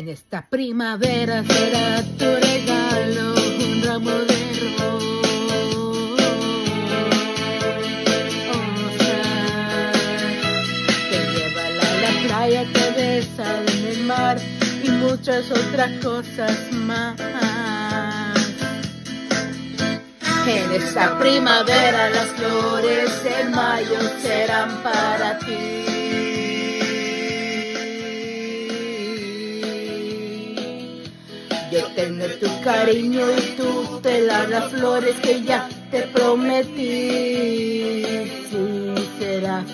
En esta primavera será tu regalo un ramo de rosas. Te lleva a la playa, te besa en el mar y muchas otras cosas más. En esta primavera las flores en mayo serán para ti. Yo tengo tu cariño y tú te las flores que ya te prometí. Sí, será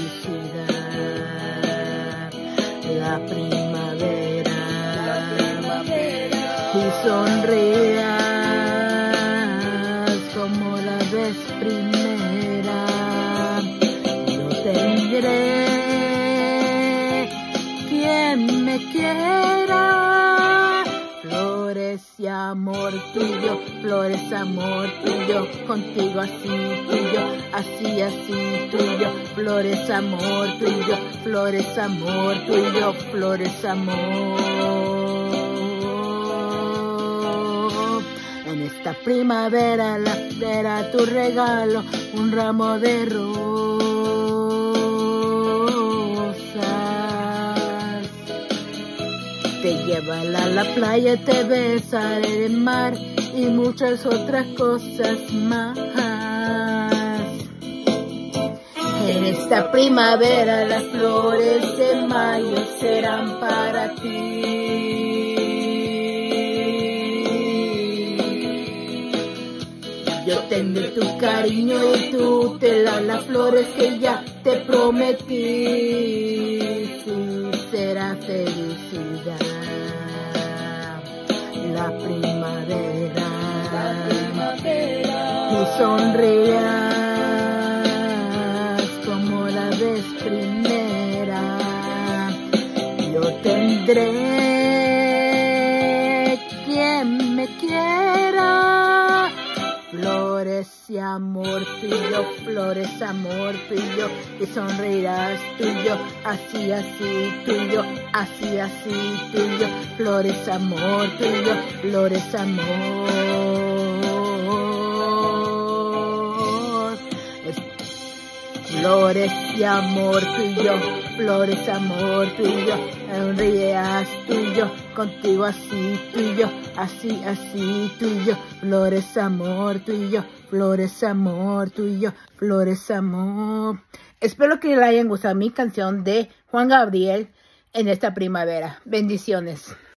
felicidad la primavera. Y sonrías como la vez primera. Yo tendré quien me quiera. Flores y amor tuyo, flores, amor tuyo, contigo así tuyo, así, así tuyo, flores, amor tuyo, flores, amor tuyo, flores, amor. En esta primavera será tu regalo un ramo de rosas. Te lleva a la playa, te besa en el mar y muchas otras cosas más. En esta primavera las flores de mayo serán para ti. Yo tengo tu cariño y tú te las flores que ya te prometí. Sí, será felicidad la primavera. Y sonrías como la vez primera. Yo tendré quien me quiera. Flores y amor tuyo, flores, amor tuyo, y sonreirás tuyo, así, así tuyo, así, así tuyo, flores, amor tuyo, flores, amor. Flores y amor tuyo, flores, amor tuyo, sonrías tuyo, contigo así tuyo, así, así tuyo, flores, amor tuyo, flores, amor tuyo, flores, amor. Espero que les haya gustado mi canción de Juan Gabriel en esta primavera. Bendiciones.